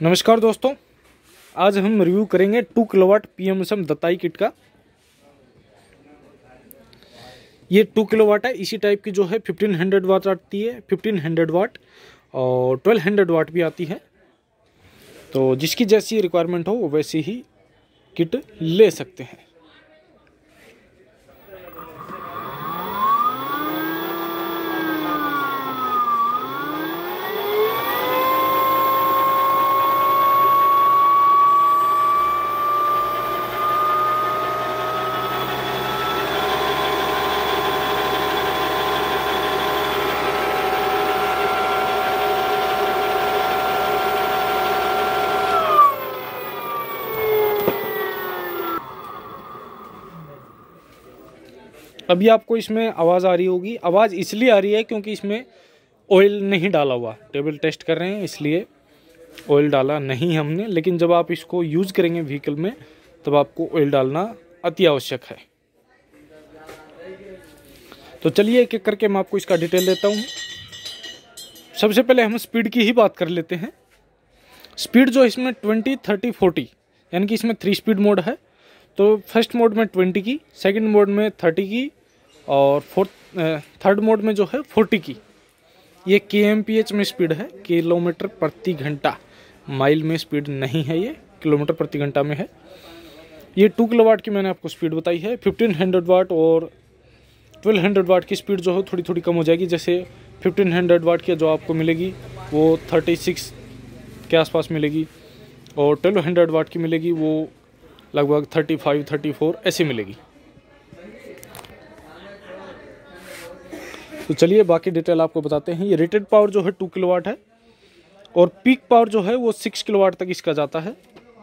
नमस्कार दोस्तों, आज हम रिव्यू करेंगे 2 किलोवाट पीएमएसएम दताई किट का। ये 2 किलोवाट है। इसी टाइप की जो है 1500 वाट आती है, 1500 वाट और 1200 वाट भी आती है। तो जिसकी जैसी रिक्वायरमेंट हो वो वैसी ही किट ले सकते हैं। अभी आपको इसमें आवाज़ आ रही होगी। आवाज़ इसलिए आ रही है क्योंकि इसमें ऑयल नहीं डाला हुआ। टेबल टेस्ट कर रहे हैं इसलिए ऑयल डाला नहीं हमने, लेकिन जब आप इसको यूज़ करेंगे व्हीकल में तब आपको ऑयल डालना अति आवश्यक है। तो चलिए एक एक करके मैं आपको इसका डिटेल देता हूँ। सबसे पहले हम स्पीड की ही बात कर लेते हैं। स्पीड जो इसमें 20, 30, 40 यानी कि इसमें 3 स्पीड मोड है। तो फर्स्ट मोड में 20 की, सेकंड मोड में 30 की और थर्ड मोड में जो है 40 की। ये kmph में स्पीड है, किलोमीटर प्रति घंटा, माइल में स्पीड नहीं है, ये किलोमीटर प्रति घंटा में है। ये 2 किलोवाट की मैंने आपको स्पीड बताई है। 1500 वाट और 1200 वाट की स्पीड जो है थोड़ी थोड़ी कम हो जाएगी। जैसे 1500 वाट की जो आपको मिलेगी वो 36 के आसपास मिलेगी और 1200 वाट की मिलेगी वो लगभग 35, 34 ऐसे मिलेगी। तो चलिए बाकी डिटेल आपको बताते हैं। ये रेटेड पावर जो है 2 किलोवाट है और पीक पावर जो है वो 6 किलोवाट तक इसका जाता है।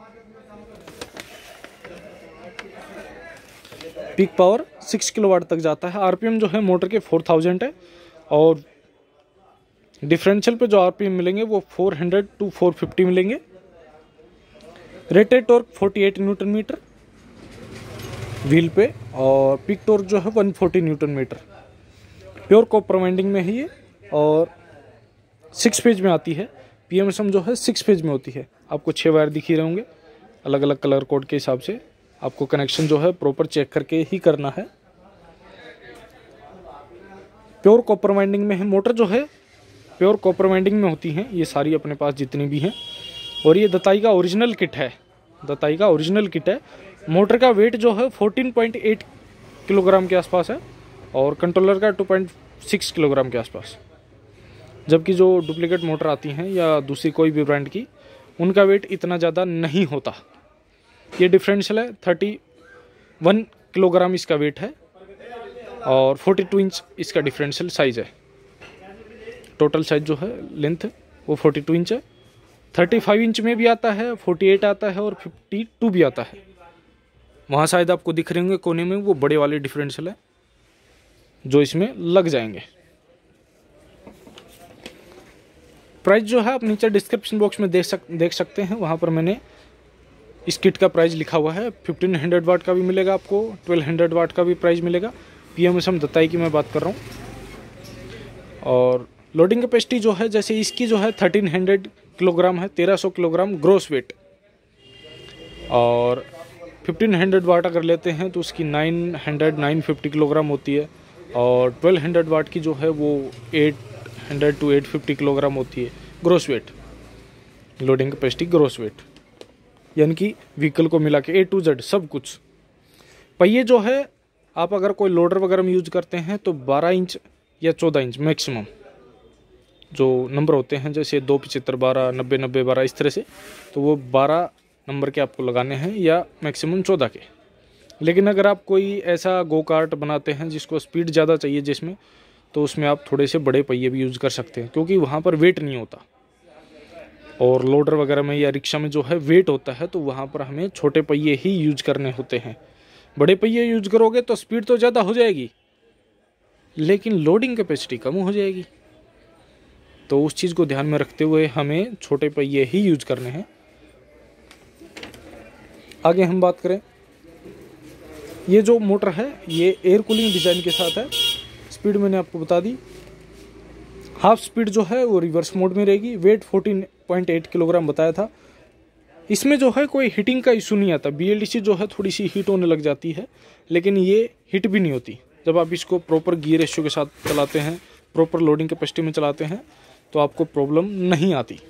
पीक पावर 6 किलोवाट तक जाता है। आरपीएम जो है मोटर के 4000 है और डिफरेंशियल पे जो आरपीएम मिलेंगे वो 400 to 450 मिलेंगे। Rated torque 48 newton metre wheel पे और पीक टॉर्क जो है 140 newton metre. Pure copper winding में है ये और 6 फेज में आती है। पीएमएसएम जो है 6 फेज में होती है। आपको 6 वायर दिख ही रहे होंगे अलग अलग कलर कोड के हिसाब से। आपको कनेक्शन जो है प्रॉपर चेक करके ही करना है। प्योर कॉपर वाइंडिंग में है। मोटर जो है प्योर कॉपर वाइंडिंग में होती हैं ये सारी अपने पास जितनी भी हैं। और ये दताई का ओरिजिनल किट है। दताई का ओरिजिनल किट है। मोटर का वेट जो है 14.8 किलोग्राम के आसपास है और कंट्रोलर का 2.6 किलोग्राम के आसपास। जबकि जो डुप्लीकेट मोटर आती हैं या दूसरी कोई भी ब्रांड की, उनका वेट इतना ज़्यादा नहीं होता। ये डिफरेंशियल है। 31 किलोग्राम इसका वेट है और 42 इंच इसका डिफरेंशियल साइज़ है। टोटल साइज जो है लेंथ वो 42 इंच है। 35 इंच में भी आता है, 48 आता है और 52 भी आता है। वहाँ शायद आपको दिख रहे होंगे कोने में वो बड़े वाले डिफरेंशियल है जो इसमें लग जाएंगे। प्राइस जो है आप नीचे डिस्क्रिप्शन बॉक्स में देख सकते हैं। वहाँ पर मैंने इस किट का प्राइस लिखा हुआ है। 1500 वाट का भी मिलेगा आपको, 1200 वाट का भी प्राइस मिलेगा। पीएमएसएम दताई की मैं बात कर रहा हूँ। और लोडिंग कैपेसिटी जो है जैसे इसकी जो है 1300 किलोग्राम है, 1300 किलोग्राम ग्रोस वेट। और 1500 वाट अगर लेते हैं तो उसकी 950 किलोग्राम होती है और 1200 वाट की जो है वो 800 to 850 किलोग्राम होती है gross weight. Loading capacity gross weight यानी कि व्हीकल को मिला के A to Z सब कुछ। पहिए जो है आप अगर कोई लोडर वगैरह में यूज करते हैं तो 12 इंच या 14 इंच मैक्सिमम जो नंबर होते हैं, जैसे 2, 75, 12, 90, 90, 12 इस तरह से, तो वो 12 नंबर के आपको लगाने हैं या मैक्सिमम 14 के। लेकिन अगर आप कोई ऐसा गो कार्ट बनाते हैं जिसको स्पीड ज़्यादा चाहिए जिसमें, तो उसमें आप थोड़े से बड़े पहिए भी यूज़ कर सकते हैं क्योंकि वहाँ पर वेट नहीं होता। और लोडर वगैरह में या रिक्शा में जो है वेट होता है तो वहाँ पर हमें छोटे पहिए ही यूज करने होते हैं। बड़े पहिए यूज करोगे तो स्पीड तो ज़्यादा हो जाएगी लेकिन लोडिंग कैपेसिटी कम हो जाएगी। तो उस चीज़ को ध्यान में रखते हुए हमें छोटे पहिए ही यूज करने हैं। आगे हम बात करें, ये जो मोटर है ये एयर कूलिंग डिज़ाइन के साथ है। स्पीड मैंने आपको बता दी। हाफ स्पीड जो है वो रिवर्स मोड में रहेगी। वेट 14.8 किलोग्राम बताया था इसमें जो है कोई हीटिंग का इशू नहीं आता। BLDC जो है थोड़ी सी हीट होने लग जाती है, लेकिन ये हीट भी नहीं होती। जब आप इसको प्रॉपर गियर रेशियो के साथ चलाते हैं, प्रॉपर लोडिंग कैपेसिटी में चलाते हैं, तो आपको प्रॉब्लम नहीं आती।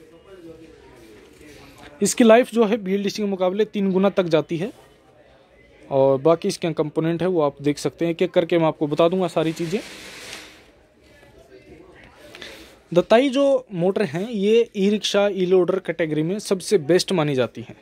इसकी लाइफ जो है BLDC के मुकाबले 3 गुना तक जाती है। और बाकी इसके कंपोनेंट है वो आप देख सकते हैं, एक एक करके मैं आपको बता दूंगा सारी चीज़ें। दताई जो मोटर हैं ये ई-रिक्शा, ई-लोडर कैटेगरी में सबसे बेस्ट मानी जाती हैं।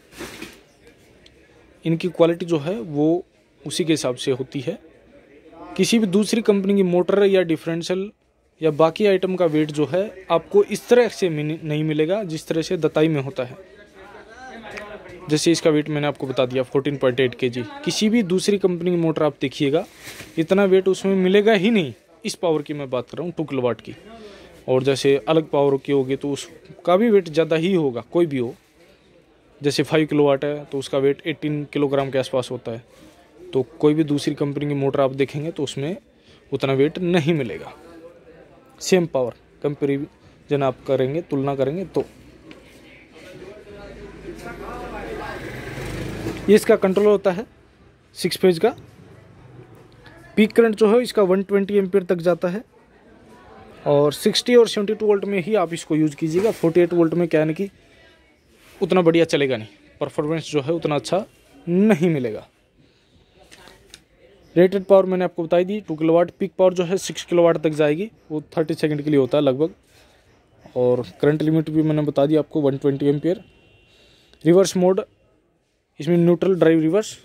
इनकी क्वालिटी जो है वो उसी के हिसाब से होती है। किसी भी दूसरी कंपनी की मोटर या डिफरेंशियल या बाकी आइटम का वेट जो है आपको इस तरह से नहीं मिलेगा जिस तरह से दताई में होता है। जैसे इसका वेट मैंने आपको बता दिया 14.8 kg। किसी भी दूसरी कंपनी की मोटर आप देखिएगा इतना वेट उसमें मिलेगा ही नहीं। इस पावर की मैं बात कर रहा हूँ 2 किलोवाट की। और जैसे अलग पावर की होगी तो उसका भी वेट ज़्यादा ही होगा, कोई भी हो। जैसे 5 किलोवाट है तो उसका वेट 18 किलोग्राम के आसपास होता है। तो कोई भी दूसरी कंपनी की मोटर आप देखेंगे तो उसमें उतना वेट नहीं मिलेगा। सेम पावर कंपेरिजन आप करेंगे, तुलना करेंगे तो। ये इसका कंट्रोलर होता है 6 फेज का। पीक करंट जो है इसका 120 एम्पीयर तक जाता है। और 60 और 72 वोल्ट में ही आप इसको यूज़ कीजिएगा। 48 वोल्ट में क्या है कि उतना बढ़िया चलेगा नहीं, परफॉर्मेंस जो है उतना अच्छा नहीं मिलेगा। रेटेड पावर मैंने आपको बताई दी 2 किलोवाट। पीक पावर जो है 6 किलोवाट तक जाएगी, वो 30 सेकंड के लिए होता है लगभग। और करंट लिमिट भी मैंने बता दी आपको 120 एम्पीयर। रिवर्स मोड इसमें न्यूट्रल ड्राइव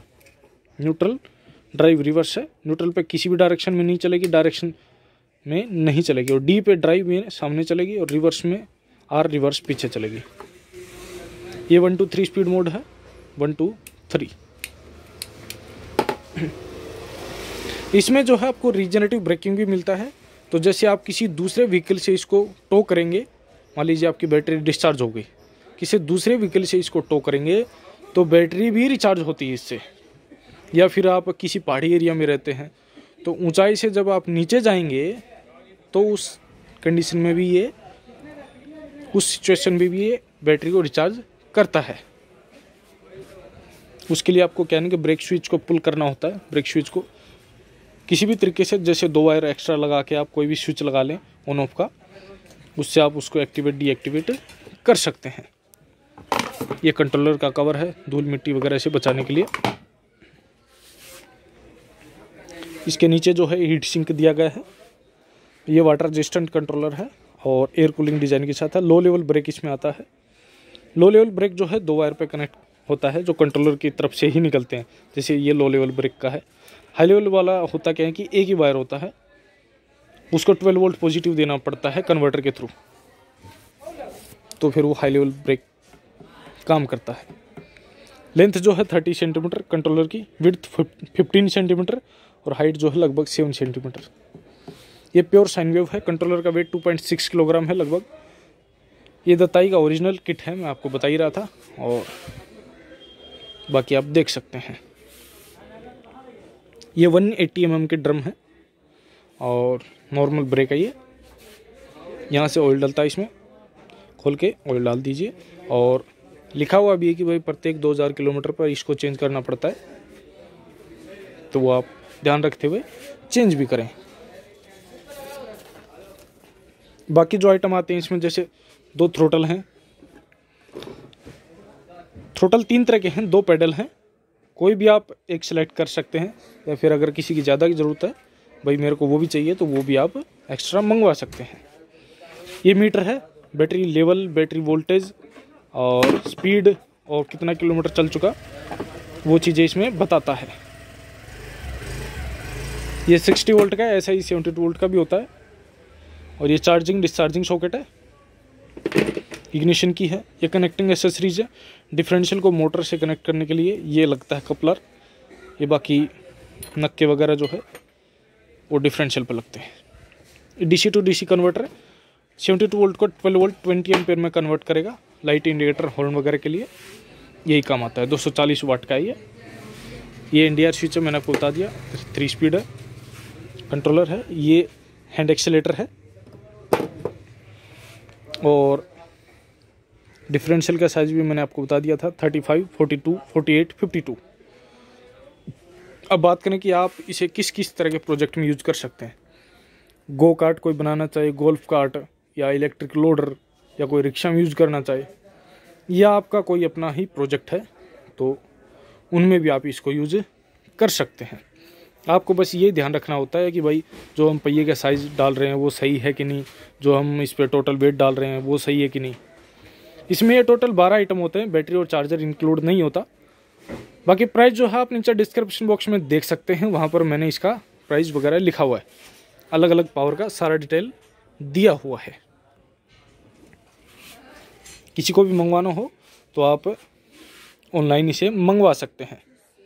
रिवर्स है। न्यूट्रल पे किसी भी डायरेक्शन में नहीं चलेगी, डायरेक्शन में नहीं चलेगी। और डी पे ड्राइव में सामने चलेगी और रिवर्स में आर रिवर्स पीछे चलेगी। ये 1 to 3 स्पीड मोड है, 1 to 3। इसमें जो है आपको रीजनरेटिव ब्रेकिंग भी मिलता है। तो जैसे आप किसी दूसरे व्हीकल से इसको टो करेंगे, मान लीजिए आपकी बैटरी डिस्चार्ज हो गई, किसी दूसरे व्हीकल से इसको टो करेंगे तो बैटरी भी रिचार्ज होती है इससे। या फिर आप किसी पहाड़ी एरिया में रहते हैं तो ऊंचाई से जब आप नीचे जाएंगे तो उस कंडीशन में भी ये, उस सिचुएशन में भी ये बैटरी को रिचार्ज करता है। उसके लिए आपको क्या है कि ब्रेक स्विच को पुल करना होता है। ब्रेक स्विच को किसी भी तरीके से, जैसे 2 वायर एक्स्ट्रा लगा के आप कोई भी स्विच लगा लें ऑन ऑफ का, उससे आप उसको एक्टिवेट डीएक्टिवेट कर सकते हैं। ये कंट्रोलर का कवर है धूल मिट्टी वगैरह से बचाने के लिए। इसके नीचे जो है हीट सिंक दिया गया है। ये वाटर रेजिस्टेंट कंट्रोलर है और एयर कूलिंग डिज़ाइन के साथ है। लो लेवल ब्रेक इसमें आता है। लो लेवल ब्रेक जो है 2 वायर पे कनेक्ट होता है, जो कंट्रोलर की तरफ से ही निकलते हैं। जैसे ये लो लेवल ब्रेक का है। हाई लेवल वाला होता क्या है कि एक ही वायर होता है, उसको 12 वोल्ट पॉजिटिव देना पड़ता है कन्वर्टर के थ्रू, तो फिर वो हाई लेवल ब्रेक काम करता है। लेंथ जो है 30 सेंटीमीटर कंट्रोलर की, विड्थ 15 सेंटीमीटर और हाइट जो है लगभग 7 सेंटीमीटर। ये प्योर साइन वेव है। कंट्रोलर का वेट 2.6 किलोग्राम है लगभग। ये दताई का ओरिजिनल किट है, मैं आपको बता ही रहा था। और बाकी आप देख सकते हैं ये 180 mm के ड्रम है और नॉर्मल ब्रेक है ये। यहाँ से ऑयल डलता है, इसमें खोल के ऑयल डाल दीजिए। और लिखा हुआ भी है कि भाई प्रत्येक 2000 किलोमीटर पर इसको चेंज करना पड़ता है, तो वो आप ध्यान रखते हुए चेंज भी करें। बाकी जो आइटम आते हैं इसमें, जैसे 2 थ्रोटल हैं। थ्रोटल 3 तरह के हैं, 2 पेडल हैं। कोई भी आप एक सेलेक्ट कर सकते हैं, या फिर अगर किसी की ज़्यादा की ज़रूरत है, भाई मेरे को वो भी चाहिए, तो वो भी आप एक्स्ट्रा मंगवा सकते हैं। ये मीटर है, बैटरी लेवल, बैटरी वोल्टेज और स्पीड और कितना किलोमीटर चल चुका, वो चीज़ें इसमें बताता है। ये 60 वोल्ट का है, ऐसा ही 72 वोल्ट का भी होता है। और ये चार्जिंग डिस्चार्जिंग सॉकेट है, इग्निशन की है। ये कनेक्टिंग एसेसरीज है, डिफरेंशियल को मोटर से कनेक्ट करने के लिए ये लगता है कपलर। ये बाकी नक्के वगैरह जो है वो डिफरेंशियल पर लगते हैं। DC to DC कन्वर्टर है, 72 वोल्ट को 12 वोल्ट 20 एम्पेयर में कन्वर्ट करेगा। लाइट इंडिकेटर, हॉर्न वगैरह के लिए यही काम आता है। 240 वाट का है ये NDR स्विच है, मैंने आपको बता दिया। 3 स्पीड है, कंट्रोलर है। ये हैंड एक्सीलेटर है और डिफरेंशियल का साइज़ भी मैंने आपको बता दिया था, 35, 42, 48, 52। अब बात करें कि आप इसे किस किस तरह के प्रोजेक्ट में यूज कर सकते हैं। गो कार्ट कोई बनाना चाहे, गोल्फ कार्ट या इलेक्ट्रिक लोडर या कोई रिक्शा में यूज करना चाहे, या आपका कोई अपना ही प्रोजेक्ट है तो उनमें भी आप इसको यूज कर सकते हैं। आपको बस ये ध्यान रखना होता है कि भाई जो हम पहिए का साइज़ डाल रहे हैं वो सही है कि नहीं, जो हम इस पर टोटल वेट डाल रहे हैं वो सही है कि नहीं। इसमें ये टोटल 12 आइटम होते हैं, बैटरी और चार्जर इंक्लूड नहीं होता। बाकी प्राइस जो है आप नीचे डिस्क्रिप्शन बॉक्स में देख सकते हैं, वहाँ पर मैंने इसका प्राइस वगैरह लिखा हुआ है, अलग अलग पावर का सारा डिटेल दिया हुआ है। किसी को भी मंगवाना हो तो आप ऑनलाइन इसे मंगवा सकते हैं।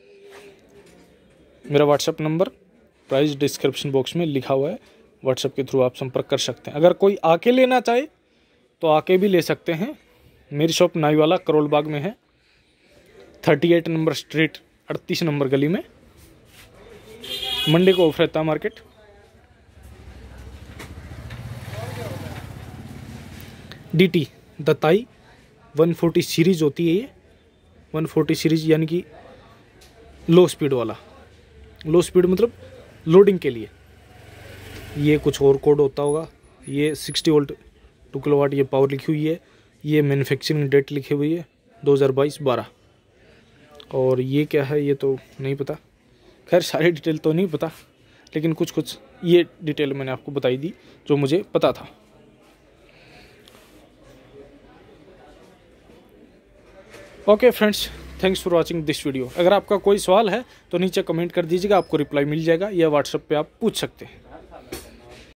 मेरा WhatsApp number price description box में लिखा हुआ है, व्हाट्सएप के थ्रू आप संपर्क कर सकते हैं। अगर कोई आके लेना चाहे तो आके भी ले सकते हैं। मेरी शॉप नाईवाला करोल बाग में है, 38 नंबर स्ट्रीट, 38 नंबर गली में। मंडे को ऑफ रहता है मार्केट। DT दताई 140 सीरीज होती है ये, 140 सीरीज यानी कि लो स्पीड वाला। लो स्पीड मतलब लोडिंग के लिए। ये कुछ और कोड होता होगा। ये 60 वोल्ट 2 किलोवाट ये पावर लिखी हुई है। ये मैन्युफैक्चरिंग डेट लिखी हुई है 2022-12। और ये क्या है ये तो नहीं पता, खैर सारी डिटेल तो नहीं पता, लेकिन कुछ कुछ ये डिटेल मैंने आपको बताई दी जो मुझे पता था। Okay friends, thanks for watching this video. अगर आपका कोई सवाल है तो नीचे कमेंट कर दीजिएगा, आपको रिप्लाई मिल जाएगा, या व्हाट्सएप पे आप पूछ सकते हैं।